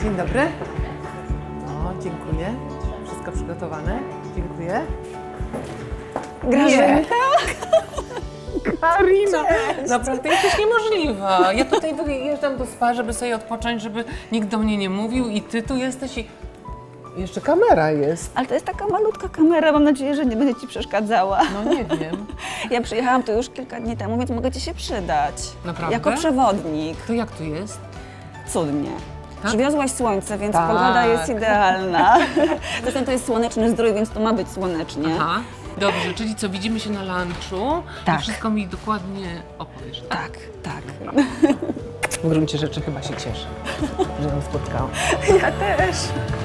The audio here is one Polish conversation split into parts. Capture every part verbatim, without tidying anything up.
Dzień dobry. O, dziękuję. Wszystko przygotowane. Dziękuję. Grażynka? Karina! Naprawdę jesteś niemożliwa. Ja tutaj wyjeżdżam do spa, żeby sobie odpocząć, żeby nikt do mnie nie mówił i ty tu jesteś i... Jeszcze kamera jest. Ale to jest taka malutka kamera, mam nadzieję, że nie będzie ci przeszkadzała. No nie wiem. Ja przyjechałam tu już kilka dni temu, więc mogę ci się przydać. Naprawdę? Jako przewodnik. To jak tu jest? Cudnie. Tak? Przywiozłaś słońce, więc Tak. pogoda jest idealna. Zresztą to jest słoneczny zdrój, więc to ma być słonecznie. Aha. Dobrze, czyli co, widzimy się na lunchu Tak. i wszystko mi dokładnie opowiesz, tak? Tak, tak. W gruncie rzeczy chyba się cieszę, że ją spotkałam. Ja też.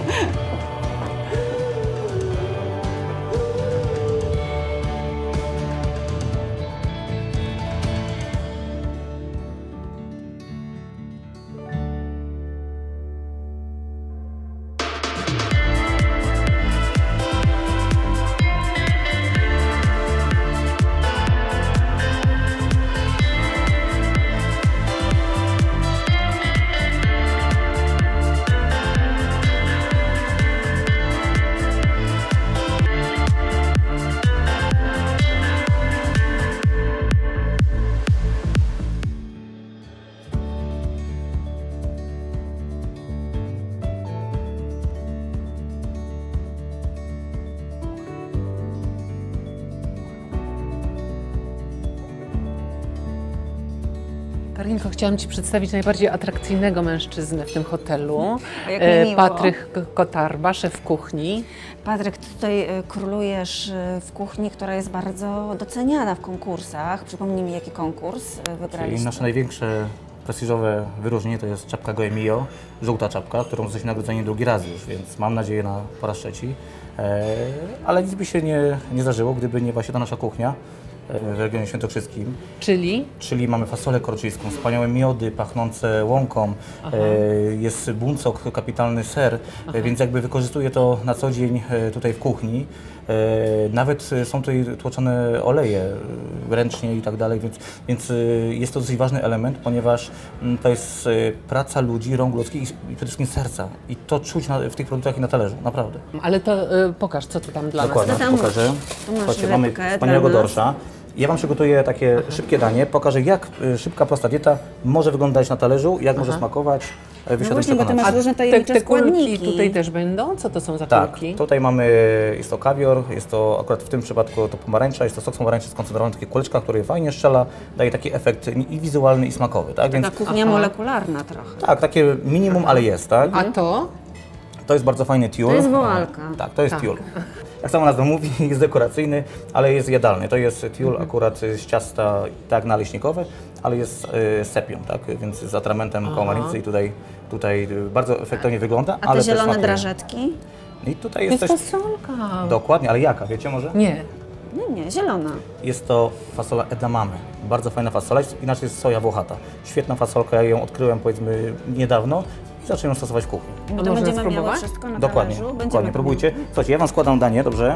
Karinko, chciałam Ci przedstawić najbardziej atrakcyjnego mężczyznę w tym hotelu. Jak mi E, miło. Patryk Kotarba, szef kuchni. Patryk, ty tutaj y, królujesz y, w kuchni, która jest bardzo doceniana w konkursach. Przypomnij mi, jaki konkurs y, Czyli wygraliście. nasze największe prestiżowe wyróżnienie to jest czapka Gołe Mio, żółta czapka, którą jesteśmy nagrodzeni drugi raz już, więc mam nadzieję na po raz trzeci. E, ale nic by się nie, nie zdarzyło, gdyby nie właśnie ta nasza kuchnia e, w regionie świętokrzyskim. Czyli? Czyli mamy fasolę korczyńską, wspaniałe miody pachnące łąką, e, jest buncok, kapitalny ser, e, więc jakby wykorzystuję to na co dzień e, tutaj w kuchni. E, nawet e, są tutaj tłoczone oleje e, ręcznie i tak dalej, więc, więc e, jest to dosyć ważny element, ponieważ m, to jest e, praca ludzi, rąk ludzkich i, i przede wszystkim serca. I to czuć na, w tych produktach i na talerzu, naprawdę. Ale to y, pokaż, co tu tam dla Dokładnie, Co tam pokażę. masz? Tu masz Słuchajcie, mamy rybkę wspaniałego dla nas. dorsza. Ja Wam przygotuję takie szybkie danie, pokażę jak y, szybka, prosta dieta może wyglądać na talerzu, jak może smakować, y, wysiadać właśnie, bo ty przekonać. masz różne Te, tajemnicze te kulki składniki. tutaj też będą? Co to są za Tak, kulki? tutaj mamy, jest to kawior, jest to akurat w tym przypadku to pomarańcza, jest to sok z pomarańczy skoncentrowany, takie kuleczka, który fajnie strzela, daje taki efekt i wizualny i smakowy, tak? Więc Taka kuchnia Aha. molekularna trochę. tak, takie minimum, ale jest, tak? A to? To jest bardzo fajny tiul. To jest woalka. Tak, to jest Tak. tiul. Jak sama nazwa mówi, jest dekoracyjny, ale jest jadalny. To jest tiul akurat z ciasta tak naleśnikowe, ale jest y, sepią, tak? Więc z atramentem kołomaricy i tutaj, tutaj y, bardzo efektownie wygląda, A te ale też zielone smakuje. drażetki? I tutaj To jest jest też... fasolka. Dokładnie, ale jaka, wiecie może? Nie. Nie, nie, zielona. Jest to fasola edamame. Bardzo fajna fasola, inaczej jest soja włochata. Świetna fasolka, ja ją odkryłem powiedzmy niedawno i zacząłem ją stosować w kuchni. My A to można będziemy miały spróbować? wszystko na Dokładnie, talerzu. Będziemy dokładnie, próbujcie. Słuchajcie, ja Wam składam danie, dobrze?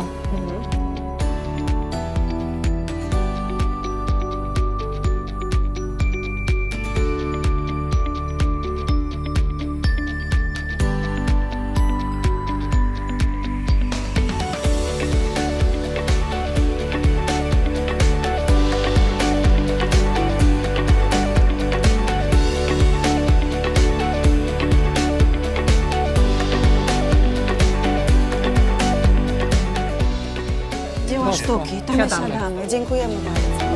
Dzieła Poszło. sztuki, tam Siadamy. siadamy. Dziękujemy bardzo.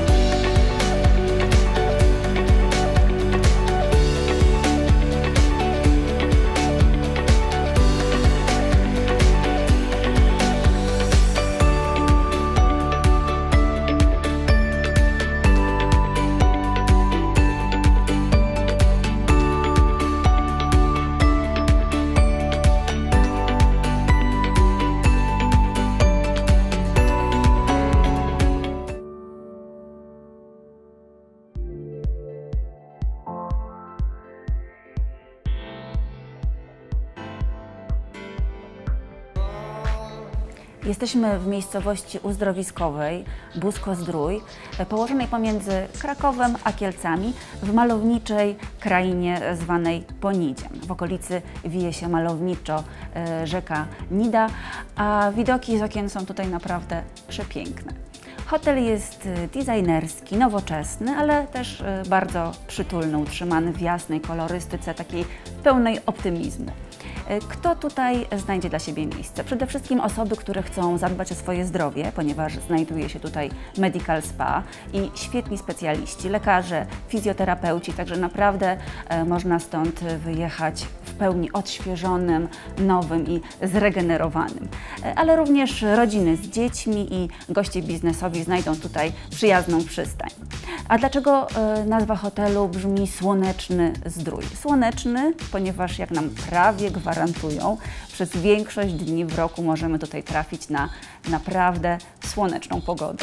Jesteśmy w miejscowości uzdrowiskowej Busko-Zdrój, położonej pomiędzy Krakowem a Kielcami w malowniczej krainie zwanej Ponidziem. W okolicy wije się malowniczo rzeka Nida, a widoki z okien są tutaj naprawdę przepiękne. Hotel jest designerski, nowoczesny, ale też bardzo przytulny, utrzymany w jasnej kolorystyce, takiej pełnej optymizmu. Kto tutaj znajdzie dla siebie miejsce? Przede wszystkim osoby, które chcą zadbać o swoje zdrowie, ponieważ znajduje się tutaj Medical Spa i świetni specjaliści, lekarze, fizjoterapeuci, także naprawdę e, można stąd wyjechać w pełni odświeżonym, nowym i zregenerowanym. E, ale również rodziny z dziećmi i goście biznesowi znajdą tutaj przyjazną przystań. A dlaczego e, nazwa hotelu brzmi Słoneczny Zdrój? Słoneczny, ponieważ jak nam prawie gwarantują, przez większość dni w roku możemy tutaj trafić na naprawdę słoneczną pogodę.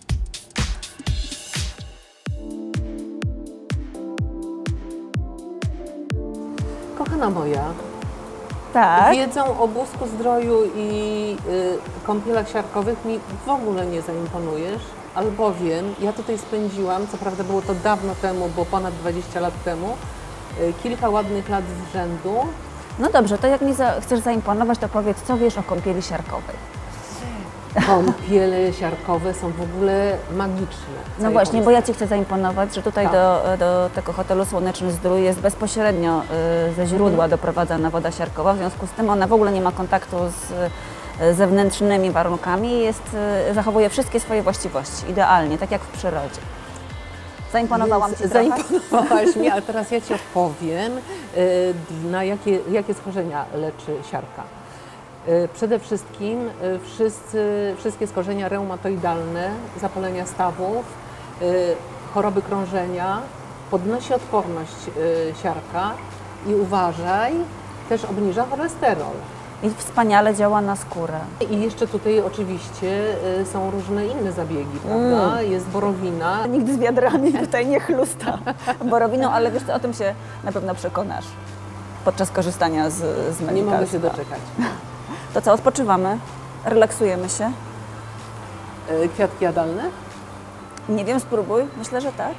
Kochana moja, Tak. wiedzą o Busku-Zdroju i y, kąpielach siarkowych mi w ogóle nie zaimponujesz, albowiem ja tutaj spędziłam, co prawda było to dawno temu, bo ponad dwadzieścia lat temu, y, kilka ładnych lat z rzędu. No dobrze, to jak mi za, chcesz zaimponować, to powiedz, co wiesz o kąpieli siarkowej? Kąpiele siarkowe są w ogóle magiczne. No właśnie, bo ja Ci chcę zaimponować, że tutaj Tak. do, do tego hotelu Słoneczny Zdrój jest bezpośrednio y, ze źródła doprowadzana woda siarkowa, w związku z tym ona w ogóle nie ma kontaktu z y, zewnętrznymi warunkami i jest, y, zachowuje wszystkie swoje właściwości, idealnie, tak jak w przyrodzie. Zaimponowałam Ci trochę? Zaimponowałaś mi, ale teraz ja Ci opowiem, y, na jakie, jakie schorzenia leczy siarka. Y, Przede wszystkim y, wszyscy, wszystkie schorzenia reumatoidalne, zapalenia stawów, y, choroby krążenia, podnosi odporność y, siarka i uważaj, też obniża cholesterol. I wspaniale działa na skórę. I jeszcze tutaj oczywiście y, są różne inne zabiegi, prawda? Mm. Jest borowina. Nigdy z wiadrami tutaj nie chlusta borowiną, ale wiesz, o tym się na pewno przekonasz podczas korzystania z, z Medical Nie mogę się Spa. doczekać. To co, odpoczywamy? Relaksujemy się? Y, Kwiatki jadalne? Nie wiem, spróbuj. Myślę, że tak.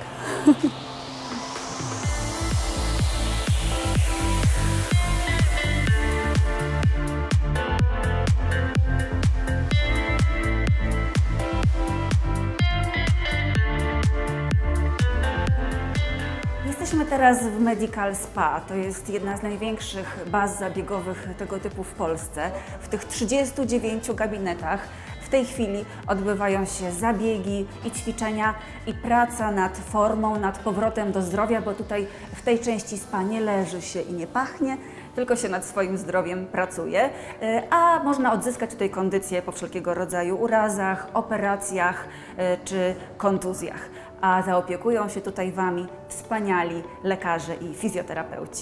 Jesteśmy teraz w Medical Spa. To jest jedna z największych baz zabiegowych tego typu w Polsce. W tych trzydziestu dziewięciu gabinetach w tej chwili odbywają się zabiegi i ćwiczenia i praca nad formą, nad powrotem do zdrowia, bo tutaj w tej części spa nie leży się i nie pachnie, tylko się nad swoim zdrowiem pracuje, a można odzyskać tutaj kondycję po wszelkiego rodzaju urazach, operacjach czy kontuzjach. A zaopiekują się tutaj Wami wspaniali lekarze i fizjoterapeuci.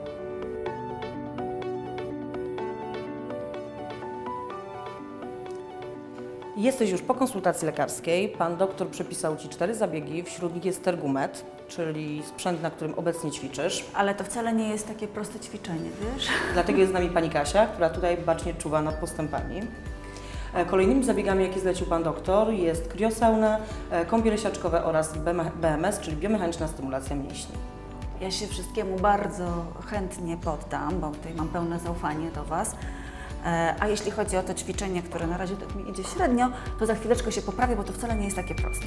Jesteś już po konsultacji lekarskiej. Pan doktor przepisał Ci cztery zabiegi, wśród nich jest Tergumet, czyli sprzęt, na którym obecnie ćwiczysz. Ale to wcale nie jest takie proste ćwiczenie, wiesz? Dlatego jest z nami Pani Kasia, która tutaj bacznie czuwa nad postępami. Kolejnymi zabiegami, jakie zlecił Pan doktor, jest kriosauna, kąpiele siarczkowe oraz B M S, czyli biomechaniczna stymulacja mięśni. Ja się wszystkiemu bardzo chętnie poddam, bo tutaj mam pełne zaufanie do Was. A jeśli chodzi o to ćwiczenie, które na razie tak mi idzie średnio, to za chwileczkę się poprawię, bo to wcale nie jest takie proste.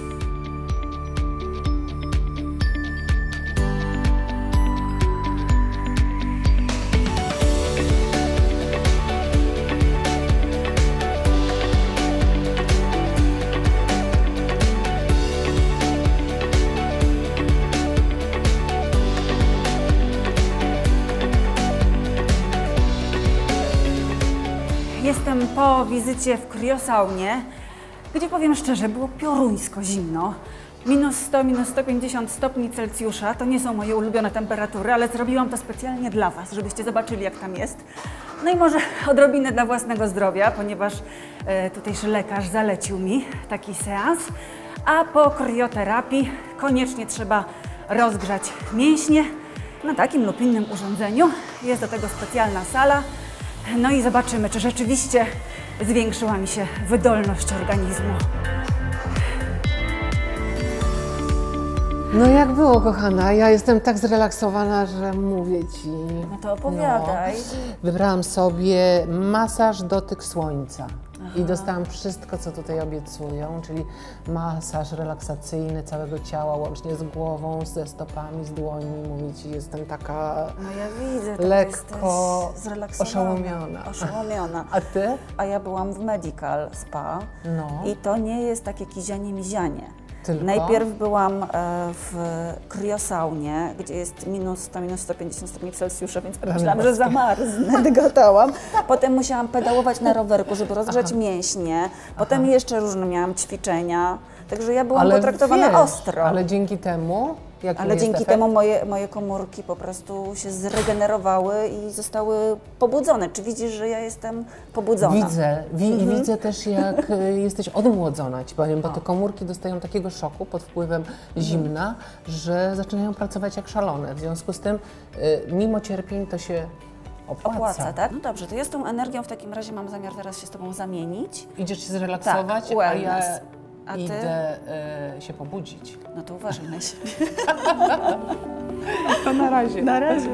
Jestem po wizycie w kriosaunie, gdzie powiem szczerze, było pioruńsko zimno. Minus sto, minus sto pięćdziesiąt stopni Celsjusza to nie są moje ulubione temperatury, ale zrobiłam to specjalnie dla Was, żebyście zobaczyli, jak tam jest. No i może odrobinę dla własnego zdrowia, ponieważ e, tutejszy lekarz zalecił mi taki seans. A po krioterapii koniecznie trzeba rozgrzać mięśnie na takim lub innym urządzeniu. Jest do tego specjalna sala. No i zobaczymy, czy rzeczywiście zwiększyła mi się wydolność organizmu. No jak było, kochana? Ja jestem tak zrelaksowana, że mówię Ci. No to opowiadaj. No, wybrałam sobie masaż dotyk słońca. I dostałam wszystko, co tutaj obiecują, czyli masaż relaksacyjny całego ciała, łącznie z głową, ze stopami, z dłońmi. Mówię Ci, jestem taka No ja widzę, tak lekko jesteś zrelaksowana, oszołomiona. oszołomiona. A Ty? A ja byłam w Medical Spa No. i to nie jest takie kizianie-mizianie. Tylko? Najpierw byłam e, w kriosaunie, gdzie jest minus sto, minus sto pięćdziesiąt stopni Celsjusza, więc myślałam, że zamarznę, dygotałam. Potem musiałam pedałować na rowerku, żeby rozgrzać Aha. mięśnie. Potem Aha. jeszcze różne miałam ćwiczenia, także ja byłam ale potraktowana wiesz, ostro. Ale dzięki temu, jaki Ale jest dzięki efekt? temu moje, moje komórki po prostu się zregenerowały i zostały pobudzone. Czy widzisz, że ja jestem pobudzona? Widzę. Wi Mhm. I widzę też, jak y, jesteś odmłodzona, Ci powiem, bo te komórki dostają takiego szoku pod wpływem zimna, że zaczynają pracować jak szalone. W związku z tym, y, mimo cierpień, to się opłaca. Opłaca, tak? No dobrze, to ja z tą energią w takim razie mam zamiar teraz się z Tobą zamienić. Idziesz się zrelaksować, Tak, a ja wellness. A ty? idę y, się pobudzić. No to uważaj na siebie. To na razie. Na razie.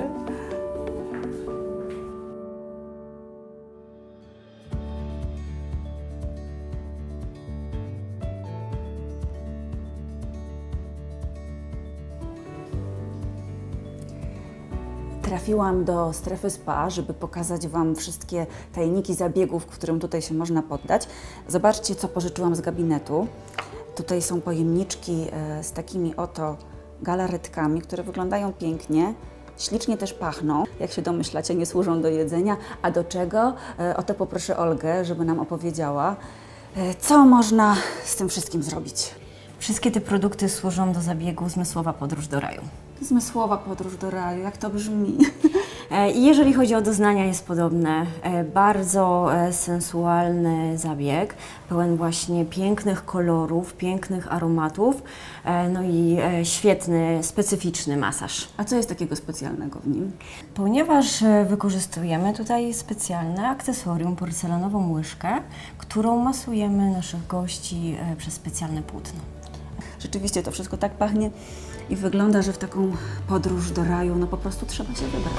Trafiłam do strefy spa, żeby pokazać Wam wszystkie tajniki zabiegów, którym tutaj się można poddać. Zobaczcie, co pożyczyłam z gabinetu. Tutaj są pojemniczki z takimi oto galaretkami, które wyglądają pięknie, ślicznie też pachną. Jak się domyślacie, nie służą do jedzenia. A do czego? O to poproszę Olgę, żeby nam opowiedziała, co można z tym wszystkim zrobić. Wszystkie te produkty służą do zabiegu Zmysłowa podróż do raju. Zmysłowa podróż do raju, jak to brzmi. I jeżeli chodzi o doznania, jest podobne. Bardzo sensualny zabieg, pełen właśnie pięknych kolorów, pięknych aromatów, no i świetny, specyficzny masaż. A co jest takiego specjalnego w nim? Ponieważ wykorzystujemy tutaj specjalne akcesorium, porcelanową łyżkę, którą masujemy naszych gości przez specjalne płótno. Rzeczywiście to wszystko tak pachnie i wygląda, że w taką podróż do raju no po prostu trzeba się wybrać.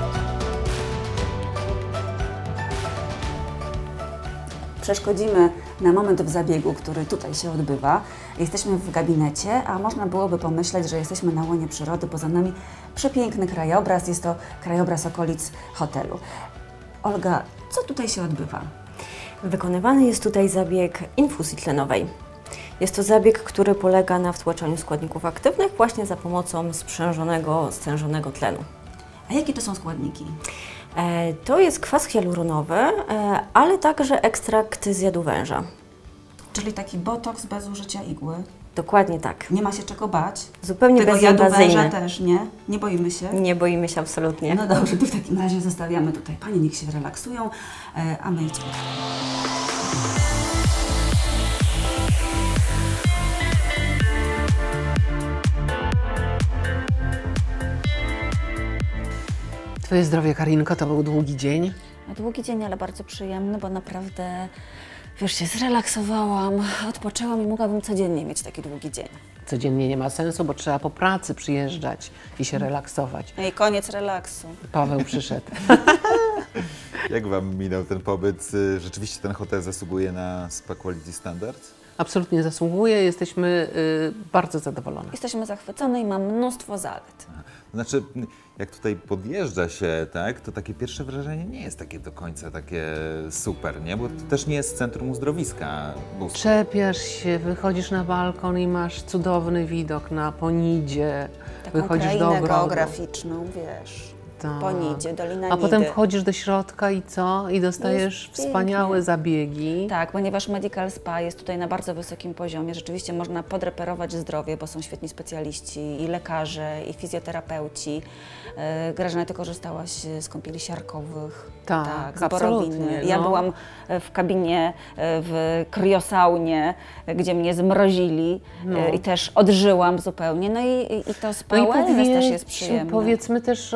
Przeszkodzimy na moment w zabiegu, który tutaj się odbywa. Jesteśmy w gabinecie, a można byłoby pomyśleć, że jesteśmy na łonie przyrody, bo za nami przepiękny krajobraz, jest to krajobraz okolic hotelu. Olga, co tutaj się odbywa? Wykonywany jest tutaj zabieg infuzji tlenowej. Jest to zabieg, który polega na wtłaczaniu składników aktywnych właśnie za pomocą sprzężonego, stężonego tlenu. A jakie to są składniki? E, to jest kwas hialuronowy, e, ale także ekstrakt z jadu węża. Czyli taki botoks bez użycia igły? Dokładnie tak. Nie ma się czego bać? Zupełnie Tego jadu węża bezinwazyjny. też, nie? Nie boimy się? Nie boimy się absolutnie. No dobrze, to w takim razie zostawiamy tutaj Panie, niech się relaksują, e, a my idźmy. Twoje zdrowie, Karinko, to był długi dzień. No, długi dzień, ale bardzo przyjemny, bo naprawdę, wiesz, się zrelaksowałam, odpoczęłam i mogłabym codziennie mieć taki długi dzień. Codziennie nie ma sensu, bo trzeba po pracy przyjeżdżać i się relaksować. No i koniec relaksu. Paweł przyszedł. Jak Wam minął ten pobyt? Rzeczywiście ten hotel zasługuje na Spa Quality Standard? Absolutnie zasługuje, jesteśmy y, bardzo zadowolone. Jesteśmy zachwycone i mam mnóstwo zalet. Znaczy, jak tutaj podjeżdża się, tak, to takie pierwsze wrażenie nie jest takie do końca takie super, nie? Bo to też nie jest centrum uzdrowiska. Czepiasz się, wychodzisz na balkon i masz cudowny widok na Ponidzie. Taką wychodzisz krainę do ogrodu. geograficzną, wiesz. Tak. Ponidzie, Dolina A Nidy. potem wchodzisz do środka i co? I dostajesz Jest wspaniałe pięknie. zabiegi. Tak, ponieważ Medical Spa jest tutaj na bardzo wysokim poziomie. Rzeczywiście można podreperować zdrowie, bo są świetni specjaliści i lekarze, i fizjoterapeuci. Yy, Grażyna, ty korzystałaś z kąpieli siarkowych. Tak, z absolutnie, borowiny. Ja no. byłam w kabinie, w kriosaunie, gdzie mnie zmrozili No. yy, i też odżyłam zupełnie. No i, i to spa No i wellness też jest powiedz, przyjemne. powiedzmy też o atmosferze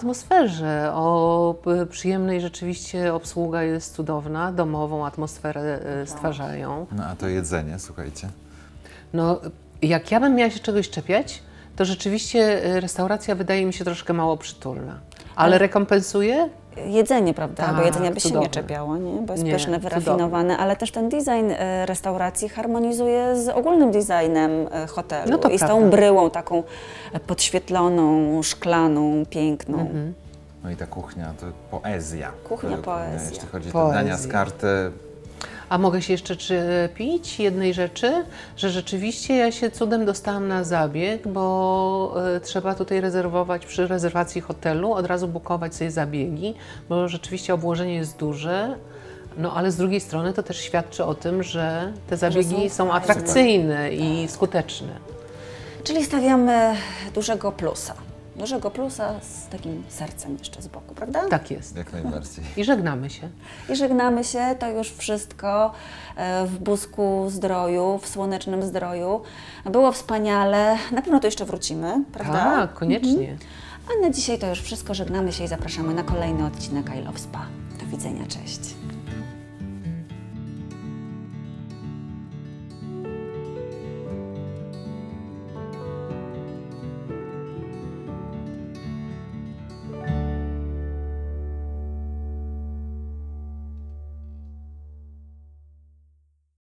atmosferze, o p- przyjemnej rzeczywiście obsługa jest cudowna, domową atmosferę e, stwarzają. No a to jedzenie, słuchajcie. No, jak ja bym miała się czegoś czepiać, to rzeczywiście e, restauracja wydaje mi się troszkę mało przytulna. Ale rekompensuje? Jedzenie, prawda? Tak, bo jedzenia by się cudowne. nie czepiało, nie? Bo jest Nie, pyszne, cudowne. wyrafinowane, ale też ten design e, restauracji harmonizuje z ogólnym designem e, hotelu No to i z tą prawda. bryłą taką e, podświetloną, szklaną, piękną. Mhm. No i ta kuchnia to poezja. Kuchnia Według mnie, poezja. Jeśli chodzi o te Poezja. dania z karty, A mogę się jeszcze czepić jednej rzeczy, że rzeczywiście ja się cudem dostałam na zabieg, bo e, trzeba tutaj rezerwować przy rezerwacji hotelu, od razu bukować sobie zabiegi, bo rzeczywiście obłożenie jest duże. No ale z drugiej strony to też świadczy o tym, że te zabiegi są fajne. atrakcyjne i skuteczne. Czyli stawiamy dużego plusa. Dużego plusa z takim sercem jeszcze z boku, prawda? Tak jest. jak najbardziej. I żegnamy się. I żegnamy się, to już wszystko e, w Busku Zdroju, w Słonecznym Zdroju. Było wspaniale, na pewno tu jeszcze wrócimy, prawda? Tak, koniecznie. A na dzisiaj to już wszystko, żegnamy się i zapraszamy na kolejny odcinek I Love Spa. Do widzenia, cześć.